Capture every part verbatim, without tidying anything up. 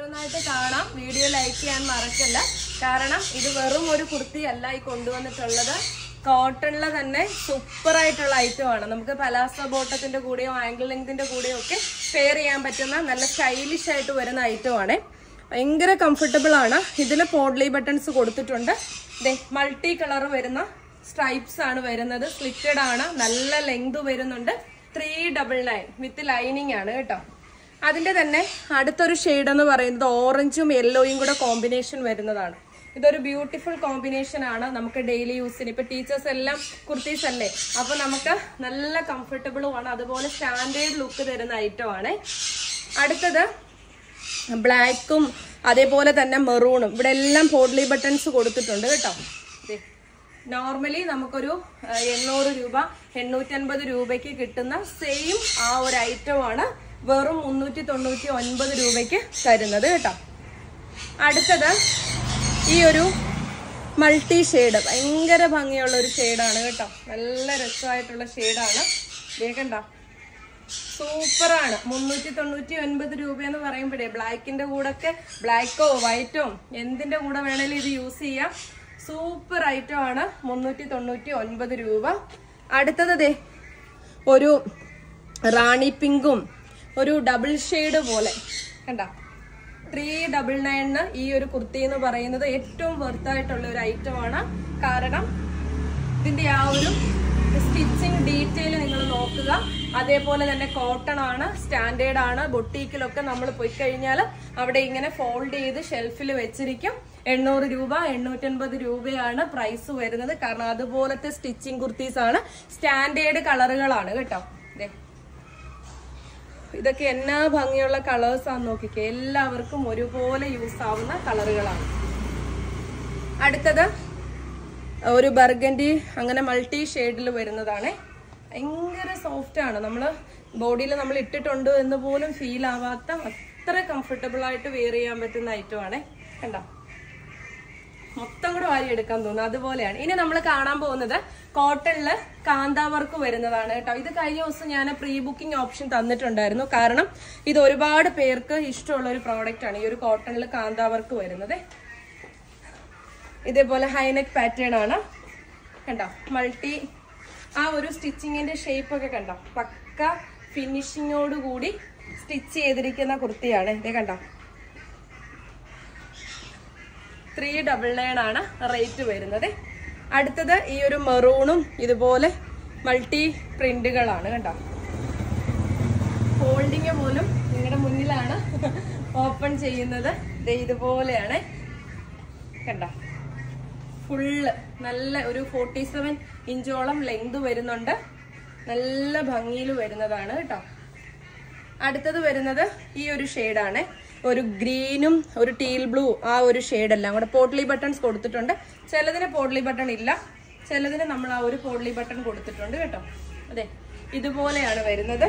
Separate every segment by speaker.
Speaker 1: ഓരോന്നായിട്ട് കാണാം. Video like ചെയ്യാൻ മറക്കല്ല. കാരണം ഇത് വെറും ഒരു കുർത്തി അല്ല ഈ കൊണ്ടുവന്നിട്ടുള്ളത്. കോട്ടണിലെ തന്നെ സൂപ്പർ ആയിട്ടുള്ള ഐറ്റമാണ്. നമുക്ക് പലാസോ ബോട്ടത്തിന്റെ കൂടെയോ ആംഗിൾ ലെങ്തിന്റെ കൂടെയോ ഒക്കെ പെയർ ചെയ്യാൻ പറ്റുന്ന നല്ല സ്റ്റൈലിഷ് ആയിട്ട് വരുന്ന ഐറ്റമാണ്. ഭയങ്കര കംഫർട്ടബിൾ ആണ്. ഇതിൽ പോഡ്ലി ബട്ടൺസ് കൊടുത്തിട്ടുണ്ട്. മൾട്ടി കളർ വരുന്ന സ്ട്രൈപ്സ് ആണ് വരുന്നത്. സ്ലിറ്റഡ് ആണ്. നല്ല ലെങ്ത് വരുന്നുണ്ട്. Three double nine with lining ആണ് കേട്ടോ. അതിന്റെ തന്നെ അടുത്തൊരു ഷെയ്ഡ് എന്ന് പറയുന്നത് ഓറഞ്ചും യെല്ലോയും കൂടെ കോമ്പിനേഷൻ വരുന്നതാണ്. ഇതൊരു ബ്യൂട്ടിഫുൾ കോമ്പിനേഷൻ ആണ്. നമുക്ക് ഡെയിലി യൂസിന് ഇപ്പൊ ടീച്ചേഴ്സ് എല്ലാം കുർത്തീസ് അല്ലേ, അപ്പൊ നമുക്ക് നല്ല കംഫർട്ടബിളും ആണ്. അതുപോലെ സ്റ്റാൻഡേർഡ് ലുക്ക് തരുന്ന ഐറ്റം ആണ്. അടുത്തത് ബ്ലാക്കും അതേപോലെ തന്നെ മെറൂണും. ഇവിടെ എല്ലാം പോഡ്ലി ബട്ടൺസ് കൊടുത്തിട്ടുണ്ട് കേട്ടോ. നോർമലി നമുക്കൊരു എണ്ണൂറ് രൂപ എണ്ണൂറ്റി അൻപത് രൂപയ്ക്ക് കിട്ടുന്ന സെയിം ആ ഒരു ഐറ്റം ആണ് വെറും മുന്നൂറ്റി തൊണ്ണൂറ്റി ഒൻപത് രൂപയ്ക്ക് തരുന്നത് കേട്ടോ. അടുത്തത് ഈ ഒരു മൾട്ടി ഷെയ്ഡ്, ഭയങ്കര ഭംഗിയുള്ള ഒരു ഷെയ്ഡാണ് കേട്ടോ. നല്ല രസമായിട്ടുള്ള ഷെയ്ഡാണ്. കേൾക്കണ്ട, സൂപ്പറാണ്. മുന്നൂറ്റി തൊണ്ണൂറ്റി ഒൻപത് രൂപ എന്ന് പറയുമ്പോഴേ ബ്ലാക്കിന്റെ കൂടെ ഒക്കെ ബ്ലാക്കോ വൈറ്റോ എന്തിന്റെ കൂടെ വേണേലും ഇത് യൂസ് ചെയ്യാം. സൂപ്പർ ഐറ്റം ആണ്. മുന്നൂറ്റി തൊണ്ണൂറ്റി ഒൻപത് രൂപ. അടുത്തത് ദേ ഒരു റാണി പിങ്കും ഒരു ഡബിൾ ഷെയ്ഡ് പോലെ കണ്ട. ത്രീ ഡബിൾ നയന് ഈ ഒരു കുർത്തി എന്ന് പറയുന്നത് ഏറ്റവും വെർത്തായിട്ടുള്ള ഒരു ഐറ്റം ആണ്. കാരണം ഇതിന്റെ ആ ഒരു സ്റ്റിച്ചിങ് ഡീറ്റെയിൽ നിങ്ങൾ നോക്കുക. അതേപോലെ തന്നെ കോട്ടൺ ആണ്, സ്റ്റാൻഡേർഡ് ആണ്. ബൊട്ടീക്കിലൊക്കെ നമ്മൾ പോയി കഴിഞ്ഞാൽ അവിടെ ഇങ്ങനെ ഫോൾഡ് ചെയ്ത് ഷെൽഫിൽ വെച്ചിരിക്കും. എണ്ണൂറ് രൂപ എണ്ണൂറ്റൻപത് രൂപയാണ് പ്രൈസ് വരുന്നത്. കാരണം അതുപോലത്തെ സ്റ്റിച്ചിങ് കുർത്തീസ് ആണ്. സ്റ്റാൻഡേർഡ് കളറുകളാണ് കേട്ടോ. ഇതൊക്കെ എന്നാ ഭംഗിയുള്ള കളേഴ്സ് ആണെന്ന് നോക്കിക്കേ. എല്ലാവർക്കും ഒരുപോലെ യൂസ് ആവുന്ന കളറുകളാണ്. അടുത്തത് ഒരു ബർഗൻഡി അങ്ങനെ മൾട്ടി ഷെയ്ഡിൽ വരുന്നതാണ്. ഭയങ്കര സോഫ്റ്റ് ആണ്. നമ്മള് ബോഡിയിൽ നമ്മൾ ഇട്ടിട്ടുണ്ട് എന്ന് പോലും ഫീൽ ആവാത്ത അത്ര കംഫർട്ടബിൾ ആയിട്ട് വെയർ ചെയ്യാൻ പറ്റുന്ന ഐറ്റം ആണ്. കണ്ടോ, മൊത്തം കൂടെ വാരി എടുക്കാൻ തോന്നുന്നു അതുപോലെയാണ്. ഇനി നമ്മൾ കാണാൻ പോകുന്നത് കോട്ടണില് കാന്ത വർക്ക് വരുന്നതാണ് കേട്ടോ. ഇത് കഴിഞ്ഞ ദിവസം ഞാൻ പ്രീ ബുക്കിംഗ് ഓപ്ഷൻ തന്നിട്ടുണ്ടായിരുന്നു. കാരണം ഇത് ഒരുപാട് പേർക്ക് ഇഷ്ടമുള്ള ഒരു പ്രോഡക്റ്റ് ആണ് ഈ ഒരു കോട്ടണില് കാന്ത വർക്ക് വരുന്നത്. ഇതേപോലെ ഹൈനെക്ക് പാറ്റേൺ ആണ് കണ്ടോ. മൾട്ടി ആ ഒരു സ്റ്റിച്ചിങ്ങിന്റെ ഷേപ്പ് ഒക്കെ കണ്ടോ. പക്ക ഫിനിഷിങ്ങോട് കൂടി സ്റ്റിച്ച് ചെയ്തിരിക്കുന്ന കുർത്തിയാണ്. ഇതേ കണ്ടോ. ത്രീ ഡബിൾ നയൻ ആണ് റേറ്റ് വരുന്നത്. അടുത്തത് ഈ ഒരു മെറൂണും ഇതുപോലെ മൾട്ടി പ്രിന്റുകളാണ് കണ്ടോ. ഫോൾഡിങ് പോലും നിങ്ങളുടെ മുന്നിലാണ് ഓപ്പൺ ചെയ്യുന്നത്. ഇതുപോലെയാണ് കണ്ടോ. ഫുള്ള് നല്ല ഒരു ഫോർട്ടി സെവൻ ഇഞ്ചോളം ലെങ്ത് വരുന്നുണ്ട്. നല്ല ഭംഗിയിൽ വരുന്നതാണ് കേട്ടോ. അടുത്തത് വരുന്നത് ഈ ഒരു ഷെയ്ഡാണ്. ഒരു ഗ്രീനും ഒരു ടീൽ ബ്ലൂ ആ ഒരു ഷെയ്ഡ് എല്ലാം കൂടെ പോഡ്ലി ബട്ടൺസ് കൊടുത്തിട്ടുണ്ട്. ചിലതിന് പോഡ്ലി ബട്ടൺ ഇല്ല, ചിലതിന് നമ്മൾ ആ ഒരു പോഡ്ലി ബട്ടൺ കൊടുത്തിട്ടുണ്ട് കേട്ടോ. അതെ, ഇതുപോലെയാണ് വരുന്നത്.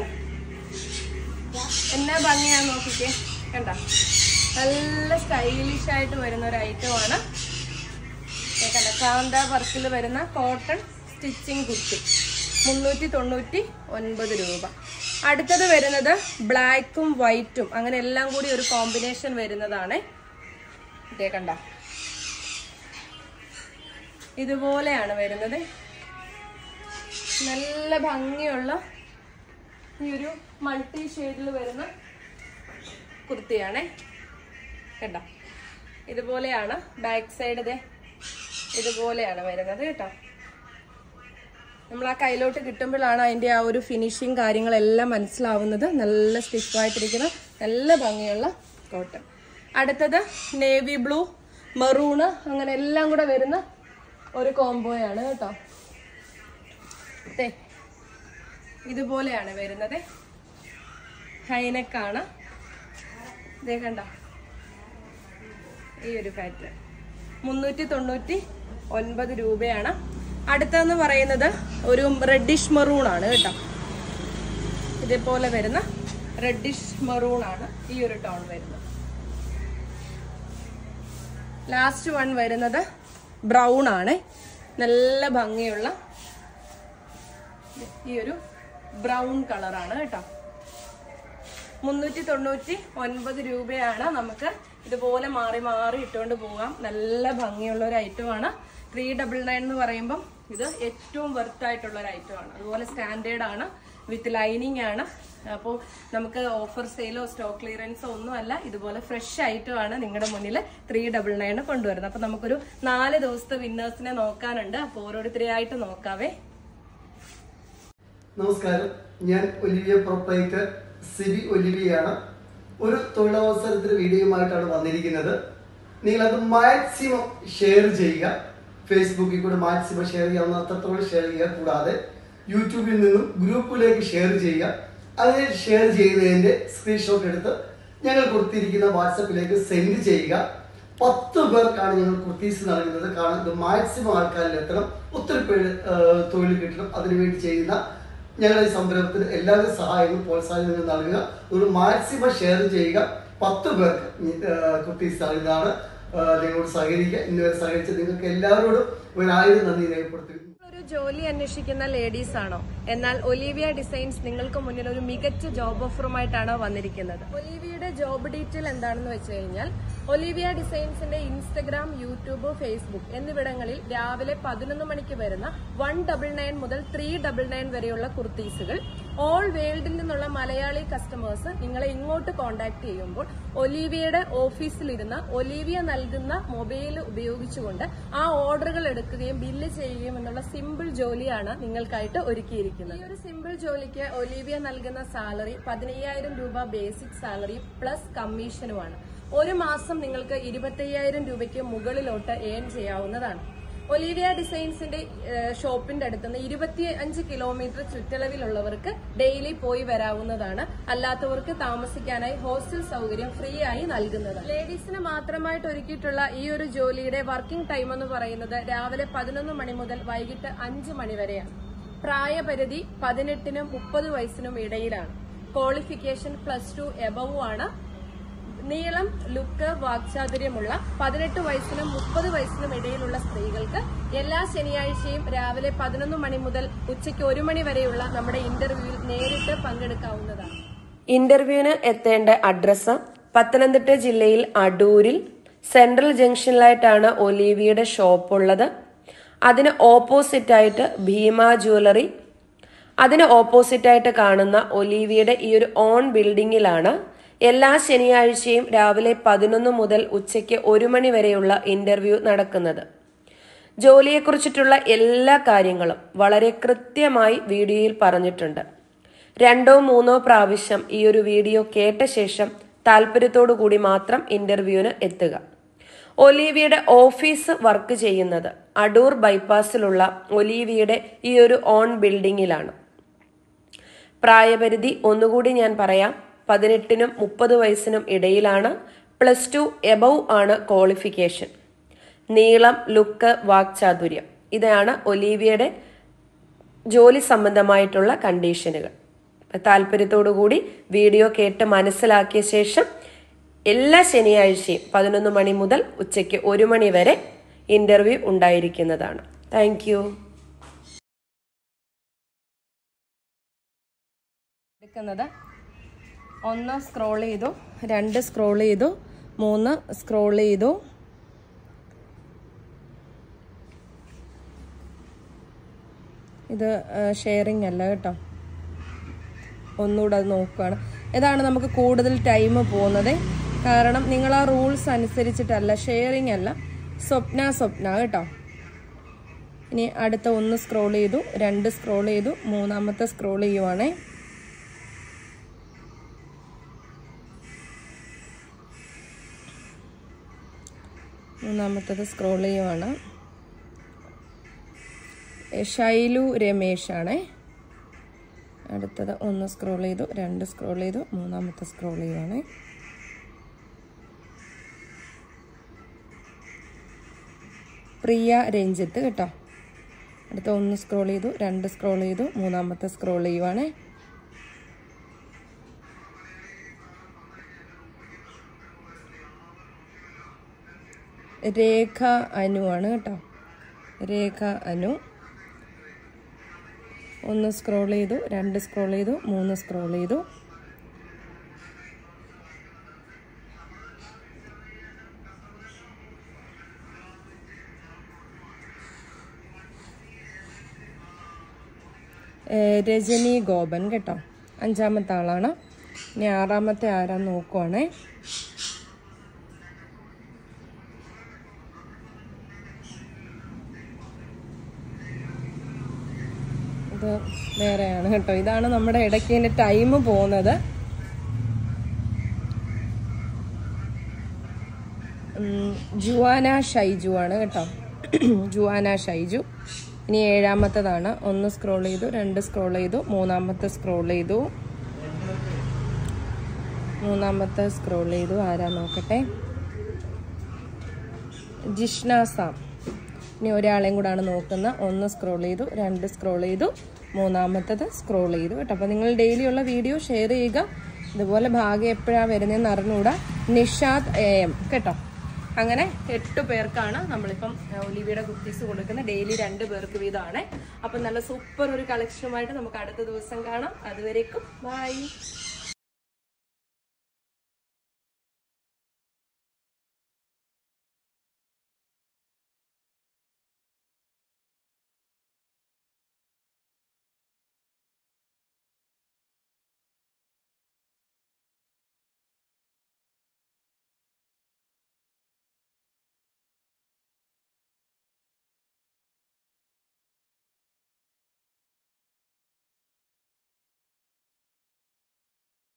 Speaker 1: എന്നാ ഭംഗിയാന്ന് നോക്കിക്കേ കണ്ട. നല്ല സ്റ്റൈലിഷ് ആയിട്ട് വരുന്ന ഒരു ഐറ്റം ആണ്. കണ്ട, കാന്ത വർക്കിൽ വരുന്ന കോട്ടൺ സ്റ്റിച്ചിങ് കുർത്തി മുന്നൂറ്റി തൊണ്ണൂറ്റി ഒൻപത് രൂപ. അടുത്തത് വരുന്നത് ബ്ലാക്കും വൈറ്റും അങ്ങനെ എല്ലാം കൂടി ഒരു കോമ്പിനേഷൻ വരുന്നതാണ്. ഇതേ കണ്ട, ഇതുപോലെയാണ് വരുന്നത്. നല്ല ഭംഗിയുള്ള ഈ ഒരു മൾട്ടി ഷെയ്ഡിൽ വരുന്ന കുർത്തിയാണ് കേട്ടോ. ഇതുപോലെയാണ് ബാക്ക് സൈഡ്. ഇതേ ഇതുപോലെയാണ് വരുന്നത് കേട്ടോ. നമ്മൾ ആ കയ്യിലോട്ട് കിട്ടുമ്പോഴാണ് അതിൻ്റെ ആ ഒരു ഫിനിഷിങ് കാര്യങ്ങളെല്ലാം മനസ്സിലാവുന്നത്. നല്ല സ്റ്റിഫായിട്ടിരിക്കുന്ന നല്ല ഭംഗിയുള്ള കോട്ടൺ. അടുത്തത് നേവി ബ്ലൂ, മെറൂണ് അങ്ങനെ എല്ലാം കൂടെ വരുന്ന ഒരു കോംബോയാണ് കേട്ടോ. ഇതുപോലെയാണ് വരുന്നത്. ഹൈനെക്കാണ്. ഇതേ കണ്ട, ഈ ഒരു പാറ്റേൺ മുന്നൂറ്റി തൊണ്ണൂറ്റി ഒൻപത് രൂപയാണ്. അടുത്തെന്ന് പറയുന്നത് ഒരു റെഡിഷ് മെറൂൺ ആണ് കേട്ടോ. ഇതേപോലെ വരുന്ന റെഡിഷ് മെറൂൺ ആണ് ഈ ഒരു ടോൺ വരുന്നത്. ലാസ്റ്റ് വൺ വരുന്നത് ബ്രൗൺ ആണ്. നല്ല ഭംഗിയുള്ള ഈ ഒരു ബ്രൗൺ കളറാണ് കേട്ടോ. മുന്നൂറ്റി തൊണ്ണൂറ്റി ഒൻപത് രൂപയാണ്. നമുക്ക് ഇതുപോലെ മാറി മാറി ഇട്ടുകൊണ്ട് പോകാം. നല്ല ഭംഗിയുള്ള ഒരു ഐറ്റമാണ്. ത്രീ ഡബിൾ നയൻ എന്ന് പറയുമ്പം ഇത് ഏറ്റവും വെർത്ത് ആയിട്ടുള്ള ഒരു ഐറ്റമാണ്. അതുപോലെ സ്റ്റാൻഡേർഡ് ആണ്, വിത്ത് ലൈനിങ് ആണ്. അപ്പോൾ നമുക്ക് ഓഫർ സെയിലോ സ്റ്റോക്ക് ക്ലിയറൻസോ ഒന്നുമല്ല, ഇതുപോലെ ഫ്രഷ് ഐറ്റമാണ് നിങ്ങളുടെ മുന്നിൽ ത്രീ ഡബിൾ നയൻ കൊണ്ടുവരുന്നത്. അപ്പൊ നമുക്കൊരു നാല് ദിവസത്തെ വിന്നേഴ്സിനെ നോക്കാനുണ്ട്. അപ്പോൾ ഓരോരുത്തരെയായിട്ട് നോക്കാവേ.
Speaker 2: നമസ്കാരം, ഞാൻ ഒലിവിയ പ്രൊപ്പറേറ്റർ സിബി ഒലിവിയാണ്. ഒരു തൊഴിലവസരത്തിന് വീഡിയോയുമായിട്ടാണ് വന്നിരിക്കുന്നത്. നിങ്ങളത് മാക്സിമം ഷെയർ ചെയ്യുക. ഫേസ്ബുക്കിൽ കൂടെ മാക്സിമം ഷെയർ ചെയ്യാവുന്ന അത്രത്തോളം ഷെയർ ചെയ്യുക. കൂടാതെ യൂട്യൂബിൽ നിന്നും ഗ്രൂപ്പിലേക്ക് ഷെയർ ചെയ്യുക. അങ്ങനെ ഷെയർ ചെയ്തതിന്റെ സ്ക്രീൻഷോട്ട് എടുത്ത് ഞങ്ങൾ കൊടുത്തിരിക്കുന്ന വാട്സപ്പിലേക്ക് സെൻഡ് ചെയ്യുക. പത്ത് പേർക്കാണ് ഞങ്ങൾ കുർത്തീസ് നൽകുന്നത്. കാരണം ഇത് മാക്സിമം ആൾക്കാരിൽ എത്തണം, ഒത്തിരി പേര് തൊഴിൽ കിട്ടണം. അതിനുവേണ്ടി ചെയ്യുന്ന ഞങ്ങളുടെ ഈ സംരംഭത്തിന് എല്ലാവരും സഹായങ്ങളും പ്രോത്സാഹനങ്ങളും നൽകുക. ഒരു മാക്സിമം ഷെയർ ചെയ്യുക. പത്ത് പേർക്ക് കുർത്തീസ് നൽകുന്നതാണ്. നിങ്ങളോട് സഹകരിക്കുക. ഇന്നുവരെ സഹകരിച്ച നിങ്ങൾക്ക് എല്ലാവരോടും ഒരായിരം നന്ദി രേഖപ്പെടുത്തുക.
Speaker 1: ജോലി അന്വേഷിക്കുന്ന ലേഡീസ് ആണോ? എന്നാൽ ഒലിവിയ ഡിസൈൻസ് നിങ്ങൾക്ക് മുന്നിൽ ഒരു മികച്ച ജോബ് ഓഫറുമായിട്ടാണ് വന്നിരിക്കുന്നത്. ഒലിവിയയുടെ ജോബ് ഡീറ്റെയിൽ എന്താണെന്ന് വെച്ച് കഴിഞ്ഞാൽ, ഒലിവിയ ഡിസൈൻസിന്റെ ഇൻസ്റ്റഗ്രാം, യൂട്യൂബ്, ഫേസ്ബുക്ക് എന്നിവിടങ്ങളിൽ രാവിലെ പതിനൊന്ന് മണിക്ക് വരുന്ന വൺ ഡബിൾ നയൻ മുതൽ ത്രീ ഡബിൾ നയൻ വരെയുള്ള കുർത്തീസുകൾ ഓൾ വേൾഡിൽ നിന്നുള്ള മലയാളി കസ്റ്റമേഴ്സ് നിങ്ങളെ ഇങ്ങോട്ട് കോൺടാക്ട് ചെയ്യുമ്പോൾ ഒലിവിയയുടെ ഓഫീസിലിരുന്ന് ഒലിവിയ നൽകുന്ന മൊബൈൽ ഉപയോഗിച്ചുകൊണ്ട് ആ ഓർഡറുകൾ എടുക്കുകയും ബില്ല് ചെയ്യുകയും എന്നുള്ള സിമ്പിൾ ജോലിയാണ് നിങ്ങൾക്കായിട്ട് ഒരുക്കിയിരിക്കുന്നത്. ഈ ഒരു സിമ്പിൾ ജോലിക്ക് ഒലിവിയ നൽകുന്ന സാലറി പതിനയ്യായിരം രൂപ ബേസിക് സാലറി പ്ലസ് കമ്മീഷനുമാണ്. ഒരു മാസം നിങ്ങൾക്ക് ഇരുപത്തയ്യായിരം രൂപയ്ക്ക് മുകളിലോട്ട് ഏൺ ചെയ്യാവുന്നതാണ്. ഒലിവിയ ഡിസൈൻസിന്റെ ഷോപ്പിന്റെ അടുത്തുനിന്ന് ഇരുപത്തി അഞ്ച് കിലോമീറ്റർ ചുറ്റളവിലുള്ളവർക്ക് ഡെയിലി പോയി വരാവുന്നതാണ്. അല്ലാത്തവർക്ക് താമസിക്കാനായി ഹോസ്റ്റൽ സൗകര്യം ഫ്രീ ആയി നൽകുന്നതാണ്. ലേഡീസിന് മാത്രമായിട്ട് ഒരുക്കിയിട്ടുള്ള ഈ ഒരു ജോലിയുടെ വർക്കിംഗ് ടൈം എന്ന് പറയുന്നത് രാവിലെ പതിനൊന്ന് മണി മുതൽ വൈകിട്ട് അഞ്ച് മണി വരെയാണ്. പ്രായപരിധി പതിനെട്ടിനും മുപ്പത് വയസ്സിനും ഇടയിലാണ്. ക്വാളിഫിക്കേഷൻ പ്ലസ് ടു എബവ് ആണ്. നീളം, ലുക്ക്, വാക്ചാതുര്യമുള്ള പതിനെട്ട് വയസ്സിനും മുപ്പത് വയസ്സിനും ഇടയിലുള്ള സ്ത്രീകൾക്ക് എല്ലാ ശനിയാഴ്ചയും രാവിലെ പതിനൊന്ന് മണി മുതൽ ഉച്ചയ്ക്ക് ഒരു മണി വരെയുള്ള നമ്മുടെ ഇന്റർവ്യൂവിൽ നേരിട്ട് പങ്കെടുക്കാവുന്നതാണ്. ഇന്റർവ്യൂവിന് എത്തേണ്ട അഡ്രസ് പത്തനംതിട്ട ജില്ലയിൽ അടൂരിൽ സെൻട്രൽ ജംഗ്ഷനിലായിട്ടാണ് ഒലിവിയയുടെ ഷോപ്പ് ഉള്ളത്. അതിന് ഓപ്പോസിറ്റ് ആയിട്ട് ഭീമ ജ്വല്ലറി, അതിന് ഓപ്പോസിറ്റ് ആയിട്ട് കാണുന്ന ഒലിവിയയുടെ ഈ ഒരു ഓൺ ബിൽഡിംഗിലാണ് എല്ലാ ശനിയാഴ്ചയും രാവിലെ പതിനൊന്ന് മുതൽ ഉച്ചയ്ക്ക് ഒരു മണി വരെയുള്ള ഇന്റർവ്യൂ നടക്കുന്നത്. ജോലിയെക്കുറിച്ചിട്ടുള്ള എല്ലാ കാര്യങ്ങളും വളരെ കൃത്യമായി വീഡിയോയിൽ പറഞ്ഞിട്ടുണ്ട്. രണ്ടോ മൂന്നോ പ്രാവശ്യം ഈ ഒരു വീഡിയോ കേട്ട ശേഷം താല്പര്യത്തോടു കൂടി മാത്രം ഇന്റർവ്യൂവിന് എത്തുക. ഒലിവിയയുടെ ഓഫീസ് വർക്ക് ചെയ്യുന്നത് അടൂർ ബൈപ്പാസിലുള്ള ഒലിവിയയുടെ ഈ ഒരു ഓൺ ബിൽഡിംഗിലാണ്. പ്രായപരിധി ഒന്നുകൂടി ഞാൻ പറയാം, പതിനെട്ടിനും മുപ്പത് വയസ്സിനും ഇടയിലാണ്. പ്ലസ് ടു എബവ് ആണ് ക്വാളിഫിക്കേഷൻ. നീളം, ലുക്ക്, വാക്ചാതുര്യം, ഇതാണ് ഒലിവിയയുടെ ജോലി സംബന്ധമായിട്ടുള്ള കണ്ടീഷനുകൾ. താല്പര്യത്തോടു കൂടി വീഡിയോ കേട്ട് മനസ്സിലാക്കിയ ശേഷം എല്ലാ ശനിയാഴ്ചയും പതിനൊന്ന് മണി മുതൽ ഉച്ചയ്ക്ക് ഒരു മണി വരെ ഇന്റർവ്യൂ ഉണ്ടായിരിക്കുന്നതാണ്. Thank you. എടുക്കുന്നത് ഒന്ന് സ്ക്രോൾ ചെയ്തു, രണ്ട് സ്ക്രോൾ ചെയ്തു, മൂന്ന് സ്ക്രോൾ ചെയ്തു, ഇത് ഷെയറിംഗ് അല്ല കേട്ടോ, ഒന്നുകൂടെ അത് നോക്കുകയാണ്. ഇതാണ് നമുക്ക് കൂടുതൽ ടൈം പോകുന്നത്. കാരണം നിങ്ങൾ ആ റൂൾസ് അനുസരിച്ചിട്ടല്ല, ഷെയറിംഗ് അല്ല, സ്വപ്ന സ്വപ്ന കേട്ടോ. ഇനി അടുത്ത ഒന്ന് സ്ക്രോൾ ചെയ്തു, രണ്ട് സ്ക്രോൾ ചെയ്തു, മൂന്നാമത്തെ സ്ക്രോൾ ചെയ്യുവാണേ. മൂന്നാമത്തത് സ്ക്രോൾ ചെയ്യുവാണ്. ഷൈലു രമേശ് ആണേ. അടുത്തത് ഒന്ന് സ്ക്രോൾ ചെയ്തു, രണ്ട് സ്ക്രോൾ ചെയ്തു, മൂന്നാമത്തെ സ്ക്രോൾ ചെയ്യുവാണേ. പ്രിയ രഞ്ജിത്ത് കേട്ടോ. അടുത്ത ഒന്ന് സ്ക്രോൾ ചെയ്തു, രണ്ട് സ്ക്രോൾ ചെയ്തു, മൂന്നാമത്തെ സ്ക്രോൾ ചെയ്യുവാണേ. രേഖ അനു ആണ് കേട്ടോ. രേഖ അനു. ഒന്ന് സ്ക്രോൾ ചെയ്തു, രണ്ട് സ്ക്രോൾ ചെയ്തു, മൂന്ന് സ്ക്രോൾ ചെയ്തു. രജനി ഗോപൻ കേട്ടോ, അഞ്ചാമത്തെ ആളാണ്. ഇനി ആറാമത്തെ ആരാന്ന് നോക്കുവാണേ. ഇത് വേറെയാണ് കേട്ടോ. ഇതാണ് നമ്മുടെ ഇടയ്ക്ക് ഇതിന്റെ ടൈം പോകുന്നത്. ജുവാന ഷൈജു ആണ് കേട്ടോ, ജുവാന ഷൈജു. ഇനി ഏഴാമത്തതാണ്. ഒന്ന് സ്ക്രോൾ ചെയ്തു, രണ്ട് സ്ക്രോൾ ചെയ്തു, മൂന്നാമത്തെ സ്ക്രോൾ ചെയ്തു, മൂന്നാമത്തെ സ്ക്രോൾ ചെയ്തു. ആരാ നോക്കട്ടെ, ജിഷ്ണ സാം. ഇനി ഒരാളെയും കൂടാണ് നോക്കുന്നത്. ഒന്ന് സ്ക്രോൾ ചെയ്തു, രണ്ട് സ്ക്രോൾ ചെയ്തു, മൂന്നാമത്തത് സ്ക്രോൾ ചെയ്തു കേട്ടോ. അപ്പോൾ നിങ്ങൾ ഡെയിലി ഉള്ള വീഡിയോ ഷെയർ ചെയ്യുക. ഇതുപോലെ ഭാഗ്യം എപ്പോഴാണ് വരുന്നതെന്ന് അറിഞ്ഞുകൂടാ. നിഷാദ് എ എം കേട്ടോ. അങ്ങനെ എട്ട് പേർക്കാണ് നമ്മളിപ്പം ഒലിവിയുടെ കുർത്തീസ് കൊടുക്കുന്നത്. ഡെയിലി രണ്ട് പേർക്ക് വീതമാണ്. അപ്പം നല്ല സൂപ്പർ ഒരു കളക്ഷനുമായിട്ട് നമുക്ക് അടുത്ത ദിവസം കാണാം. അതുവരേക്കും ബൈ.